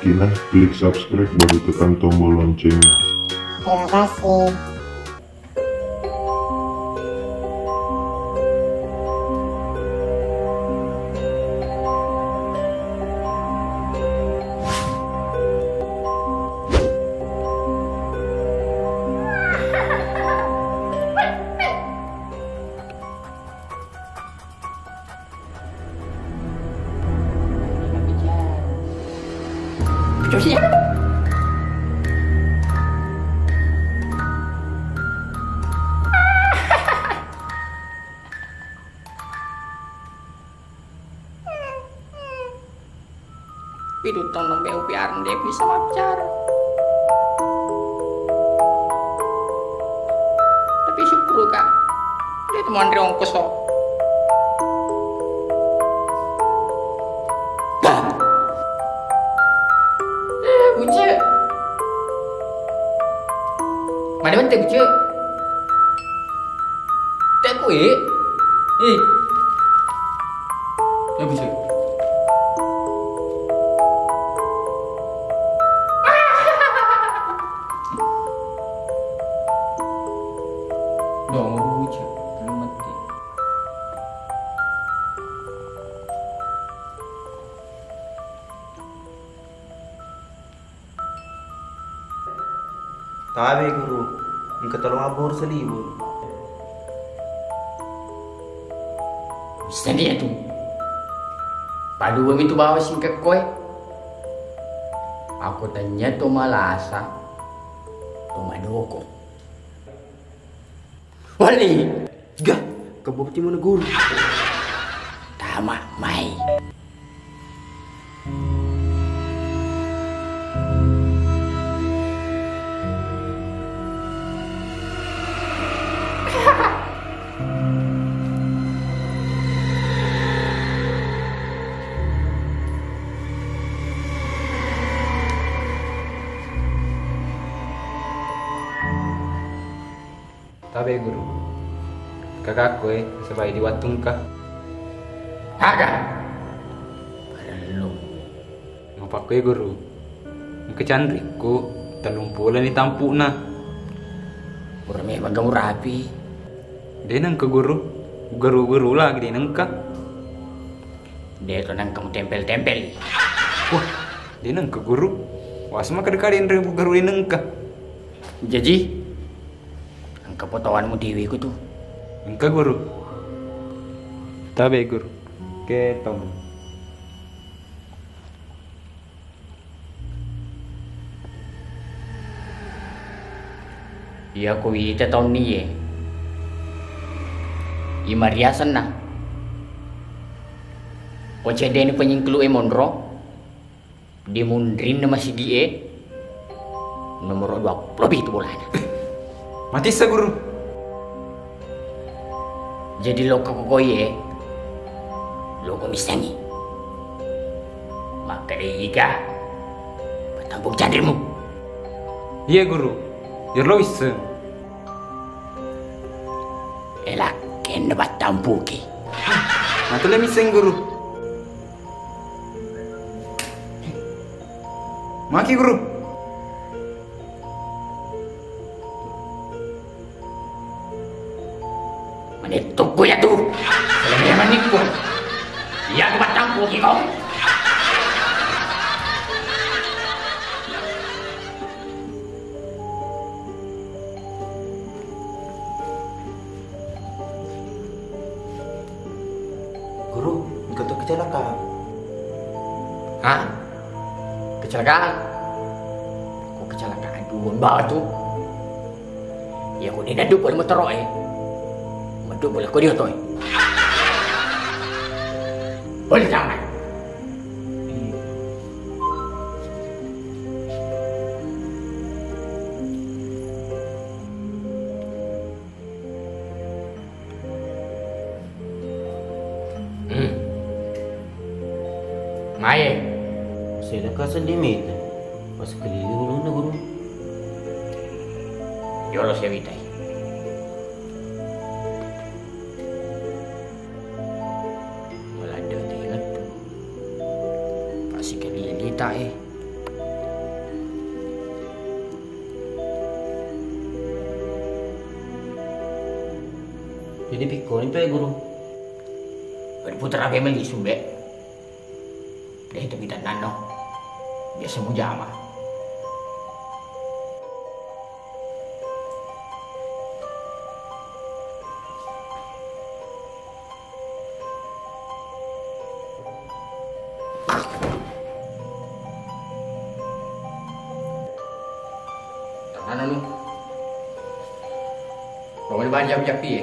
nah, klik subscribe baru tekan tombol loncengnya. Terima kasih. José. Pidutong nang beu piaran dia bisa macar. Tapi syukur kak, dia teman dia ongkos kok. Buce. Mana mana buce? Tak kue. Ya buce. Dong buce, belum mati. Tabe guru, engkau tolong abur selibur. Bisa dia tu. Padu kami tu bawa singkat koi. Aku tanya tu malasa. Tu madoko. Wali. Juga, kau bawa peti mana guru? Tama mai. Tabe guru, kakakku sebagai diwatung kah? Ada. Perlu. Ngapa kue guru? Kecandriku telumpulan di tampuk na. Urme bagamu rapi. Dia nang ke guru, guru lagi dia nang ka. Dia tu nang kamu tempel-tempel. Wah, dia nang ke guru. Wah, semua kadang-kadang guru dia nang ka. Jadi, ang kapotawanmu dewi ko tu. Engka guru. Tabe guru. Ketong. Iya ko ite tahun ni ye. Imariasan na. O cede ni penyingklu monro. Di mundrin na masih die. Nomor 2 lebih itu bulan. Mati sa guru. Jadi lo kakokoye. Lo komisangi. Maka iga. Patambuk jadrimu. Iya guru. Yerlo bisa. Elak kena batambuki. Nanti le miseng guru. Maki guru. Manituk ko ya tu. Selama maniku. Iya aku batambuki kau. Guru, engkau tu kecelakaan. Hah? Kecelakaan? Kok kecelakaan duluan batu? Ya aku tidak dupal motor Madu boleh kau dia toy. Boleh jangan. Maye. Saya dah kasih limit. Pas keliling dulu na guru. Yo lo sé evitar. Melanda tu ingat tu. Pasti kali kita Pwede piko, ini pe guru. Berputar apa meli sumbe. Deh itu kita nano. Biasa mu jama. Tangan lu. Kau ada banyak piye?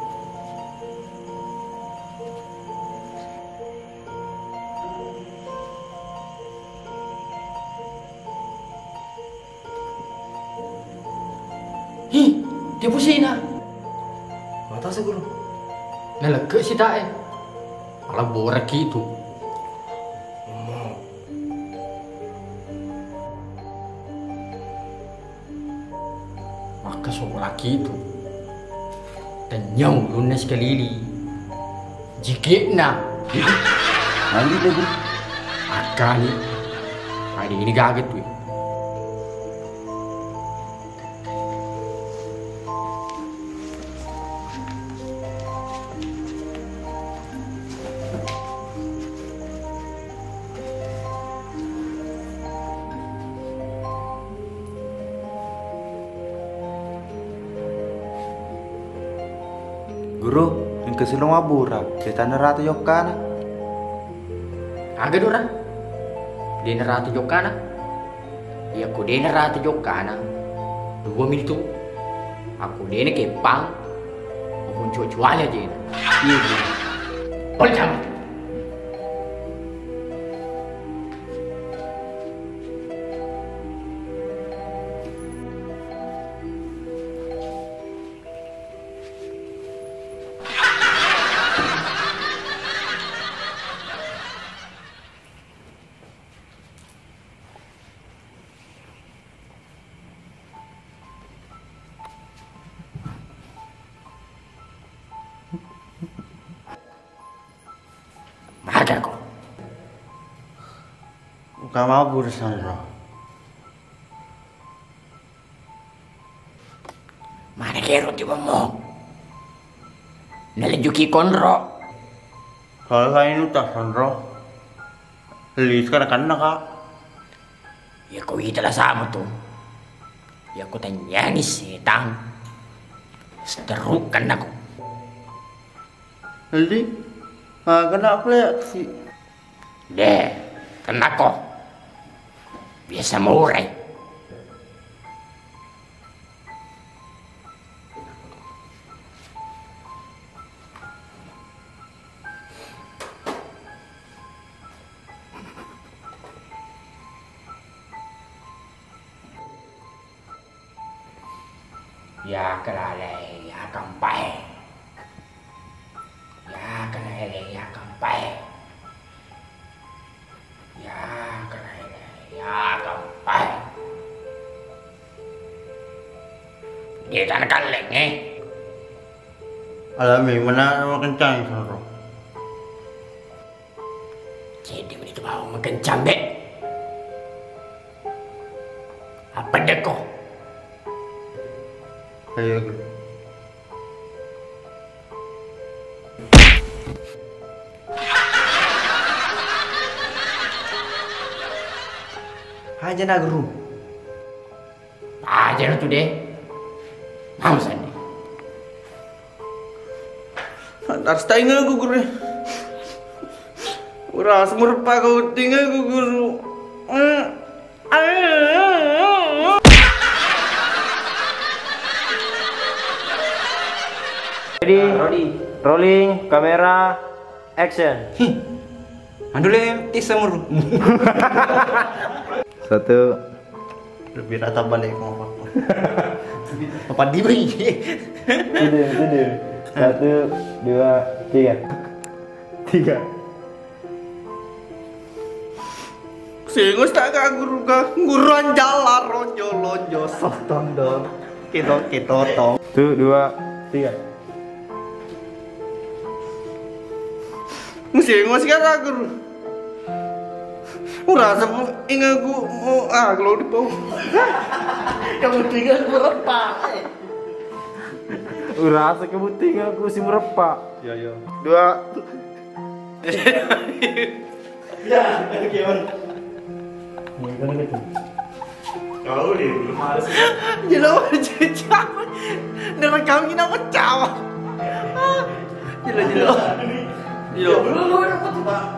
Hi, dia pusing na. Mata sih guru. Nalagka si tae. Ala borak itu. Maka seorang laki itu tanyau lunas kalili. Jikit na. Nanti deh guru. Akali. Hari ini gaget tuh. Guru, yang kesilong abura, kita nerata yokana. Agad orang. Dia nerata jokana. Ya aku dia nerata jokana. 2 minuto. Aku dia ni kepang. Aku cuacuanya aja. Iya. Boleh jam. Marga ko. Bukan mabur Sandro. Mana kero di mo? Nalajuki konro. Kalau saya ini tak Sandro. Lilis kan kak. Ya kau italah sama tuh. Ya kau tanya ni setang. Seterukan aku. Lilis, kena fleksi. Deh, kena kok. Biasa murai. Ya kelale, ya kampai. Ya kelale, ya kampai. Ya kelale, ya kampai. Dia kan kaleng Alami, mana nama kencang Sandro. Jadi begitu mau mengencang dek. Apa dek kok? Ayo guru. Aja na guru. Ajar tuh deh. Mau sandi. Harus tinggal guru. Uras murpa kau tinggal guru. Ready, rolling, kamera, action. Andule tisamur. Satu. Lebih rata balik mau apa? Apa diberi? Tidur. 1, 2, 3. Singus tak kak guru kak guruan jalan lonjo soton dong kita tong 1, 2, 3 Singus kak guru rasa ingat gua kalau di bawah Kamu tinggal berapa? Rasa kebuting aku si merepak. Ya ya. 2. Ya, gimana? Kau ni belum ada sih. Jelas macam dengan kau ni nak macam. Jelas. Belum dapat tu tak.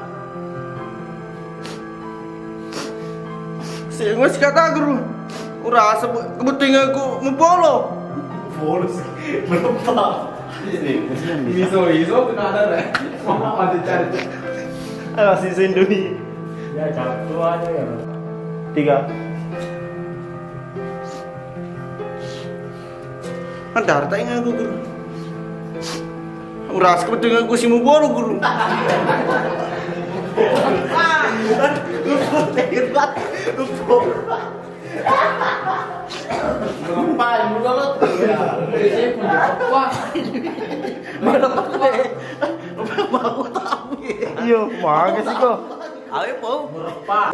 Saya nggak kata guru. Rasa kebuting aku mempolo. Polo sih, merepak. Iso kena ada deh. Mama ada cari. Si sendiri. Ya satu aja ya. 3. Ada harta yang aku guru. Uras kebetulan aku si muboro guru. Ngapain lu kalau saya punya apa? Mana mau tahu? Iya, mana sih kok? Ayo mau.